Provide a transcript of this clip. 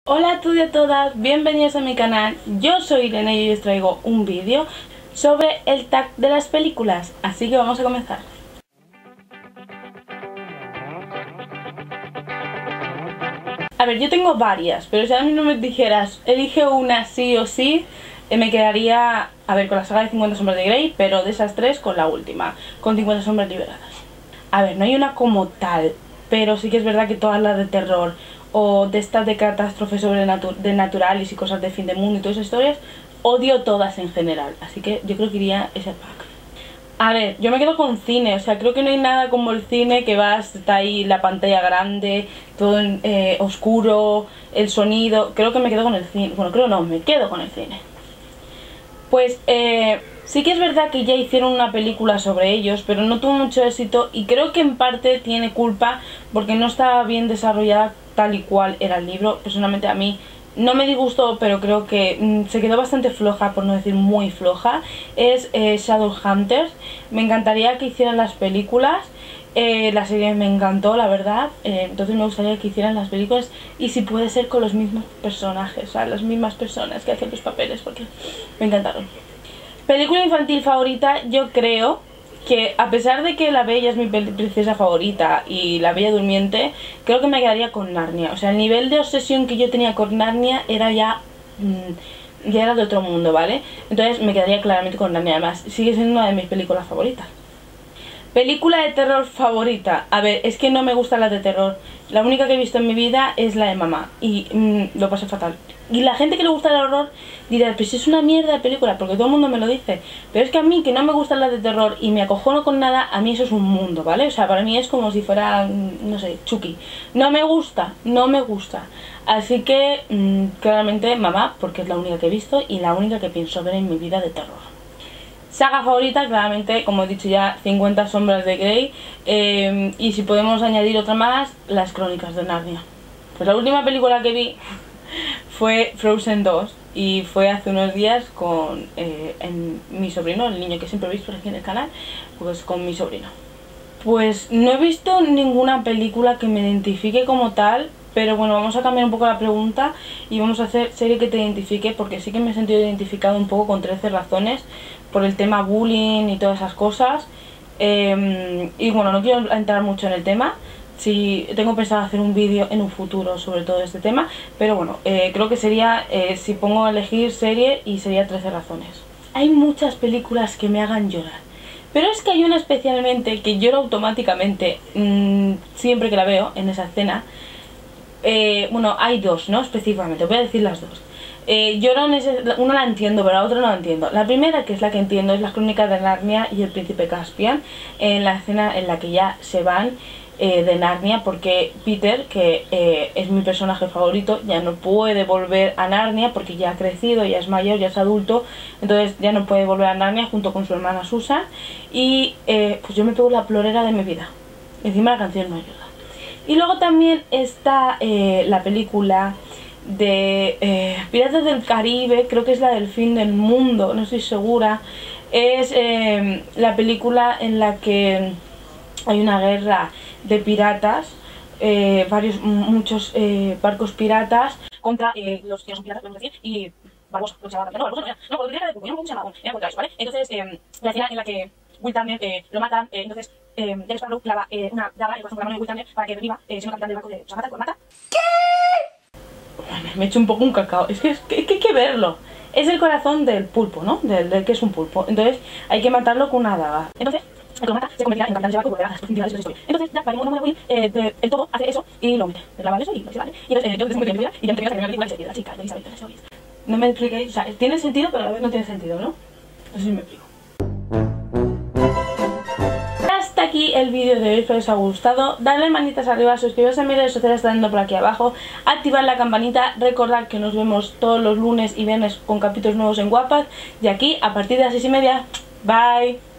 Hola a todos y a todas, bienvenidos a mi canal. Yo soy Irene y hoy os traigo un vídeo sobre el tag de las películas, así que vamos a comenzar. A ver, yo tengo varias, pero si a mí no me dijeras elige una sí o sí, me quedaría, a ver, con la saga de 50 sombras de Grey, pero de esas tres con la última, con 50 sombras liberadas. A ver, no hay una como tal, pero sí que es verdad que todas las de terror o de estas de catástrofes de naturales y cosas de fin de mundo y todas esas historias, odio todas en general, así que yo creo que iría ese pack. A ver, yo me quedo con cine, o sea, creo que no hay nada como el cine que vas, está ahí la pantalla grande, todo oscuro, el sonido, creo que me quedo con el cine, bueno, creo no, me quedo con el cine. Pues sí que es verdad que ya hicieron una película sobre ellos, pero no tuvo mucho éxito y creo que en parte tiene culpa porque no estaba bien desarrollada tal y cual era el libro. Personalmente a mí no me disgustó, pero creo que se quedó bastante floja, por no decir muy floja. Es Shadowhunters. Me encantaría que hicieran las películas. La serie me encantó, la verdad, entonces me gustaría que hicieran las películas y si puede ser con los mismos personajes, o sea, las mismas personas que hacen los papeles, porque me encantaron. Película infantil favorita, yo creo que a pesar de que La Bella es mi princesa favorita y La Bella Durmiente, creo que me quedaría con Narnia. O sea, el nivel de obsesión que yo tenía con Narnia era ya era de otro mundo, ¿vale? Entonces me quedaría claramente con Narnia, además sigue siendo una de mis películas favoritas. Película de terror favorita. A ver, es que no me gustan las de terror. La única que he visto en mi vida es la de Mamá y lo pasé fatal. Y la gente que le gusta el horror dirá, pues es una mierda de película, porque todo el mundo me lo dice. Pero es que a mí, que no me gustan las de terror y me acojono con nada, a mí eso es un mundo, ¿vale? O sea, para mí es como si fuera, no sé, Chucky. No me gusta, no me gusta. Así que, claramente Mamá, porque es la única que he visto y la única que pienso ver en mi vida de terror. Saga favorita, claramente, como he dicho ya, 50 sombras de Grey, y si podemos añadir otra más, Las Crónicas de Narnia. Pues la última película que vi fue Frozen 2 y fue hace unos días con mi sobrino, el niño que siempre he visto aquí en el canal, pues con mi sobrino. Pues no he visto ninguna película que me identifique como tal, pero bueno, vamos a cambiar un poco la pregunta y vamos a hacer serie que te identifique, porque sí que me he sentido identificado un poco con 13 razones por el tema bullying y todas esas cosas. Y bueno, no quiero entrar mucho en el tema. Sí, tengo pensado hacer un vídeo en un futuro sobre todo este tema, pero bueno, creo que sería, si pongo a elegir serie, y sería 13 razones. Hay muchas películas que me hagan llorar, pero es que hay una especialmente que lloro automáticamente siempre que la veo en esa escena. Bueno, hay dos, ¿no? Específicamente, voy a decir las dos. Lloro en una la entiendo, pero la otra no la entiendo. La primera, que es la que entiendo, es Las Crónicas de Narnia y el Príncipe Caspian, en la escena en la que ya se van de Narnia, porque Peter, que es mi personaje favorito, ya no puede volver a Narnia porque ya ha crecido, ya es mayor, ya es adulto, entonces ya no puede volver a Narnia junto con su hermana Susan, y pues yo me pego la plorera de mi vida. Encima la canción no ayuda. Y luego también está la película de Piratas del Caribe, creo que es la del fin del mundo, no estoy segura. Es la película en la que hay una guerra de piratas, muchos barcos piratas contra los que no son piratas, podemos decir, y Barbosa, lo que se llama, no, Barbosa no era, no, ¿cómo se llama? Era contra eso, ¿vale? Entonces, la escena en la que Will Turner lo matan, entonces Jack Sparrow clava una daga en el corazón con la mano de Will Turner para que reviva, siendo capitán del barco de Sagata, pues mata. ¿Qué? Me he hecho un poco un cacao, es que hay que verlo. Es el corazón del pulpo, ¿no? Del que es un pulpo, entonces hay que matarlo con una daga. Entonces, el que lo mata se convertirá en capitán de ese barco y volverá a las profundidades de la historia. Entonces, Jack, para que no muera Will, el todo hace eso y lo mete. Le clava eso y lo vale. Y entonces, yo descubrí mi vida y ya me terminas la película y se queda la chica de Isabel. No me expliquéis, o sea, tiene sentido, pero a la vez no tiene sentido, ¿no? No sé si me explico. Hasta aquí el vídeo de hoy, espero que os haya gustado. Dadle manitas arriba, suscribiros a mis redes sociales dando por aquí abajo, activad la campanita, recordad que nos vemos todos los lunes y viernes con capítulos nuevos en Wattpad y aquí a partir de las 6:30. Bye.